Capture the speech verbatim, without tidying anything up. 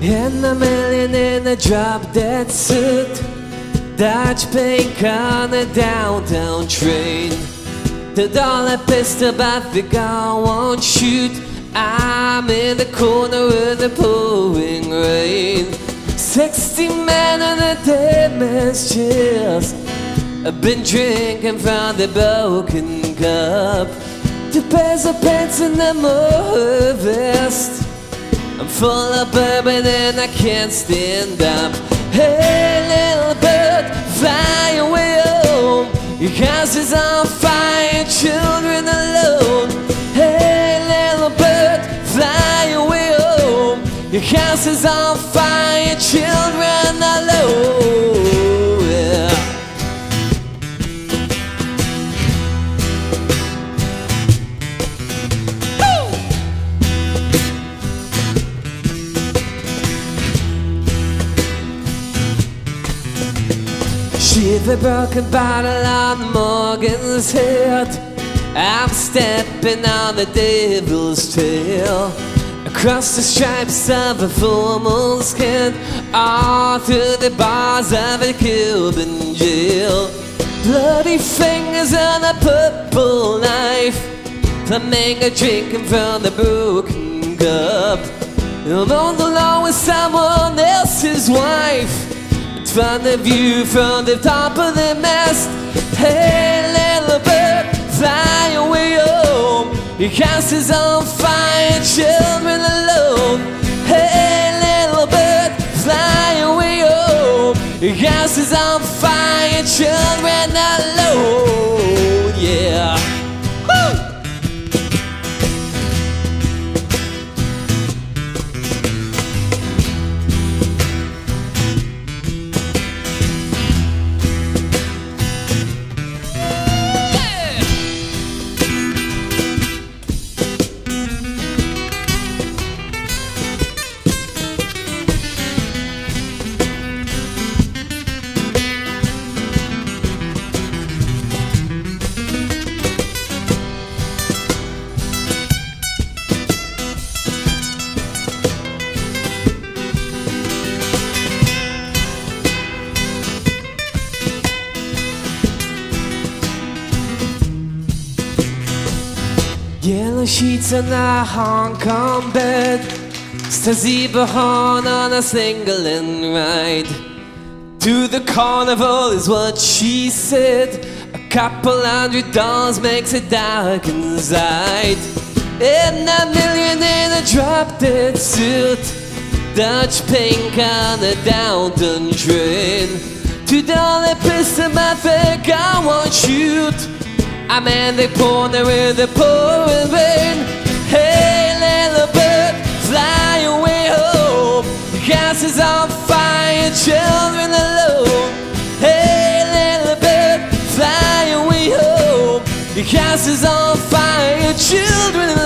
And a million in a drop-dead suit, Dutch pink on a downtown train. The dollar pistol but the gun won't shoot. I'm in the corner with the pouring rain. Sixty men on the dead man's chairs. I've been drinking from the broken cup. The pairs of pants in the mohair vest. I'm full of bourbon and I can't stand up. Hey little bird, fly away home. Your house is on fire, children alone. Hey little bird, fly away home. Your house is on fire, children alone. Yeah. She's a broken bottle on Morgan's head. I'm stepping on the devil's tail. Across the stripes of a full moon skin, all through the bars of a Cuban jail. Bloody fingers on a purple knife, flamingo drinking from the broken cup. I'm on the lawn with someone else's wife. From the view from the top of the mast. Hey little bird, fly away home. Your house is on fire, children alone. Hey little bird, fly away home. Your house is on fire, children alone. Yeah. Woo! Yellow sheets on a Hong Kong bed. Stasiba Horn on a singling ride. To the carnival is what she said. A couple hundred dollars makes it dark inside. And a million in a drop-dead suit. Dutch pink on a downtown train. Two dollar pistol, my fake I won't shoot. I'm in the corner with the pouring rain. Hey little bird, fly away home. The house is on fire, children alone. Hey little bird, fly away home. The house is on fire, children alone.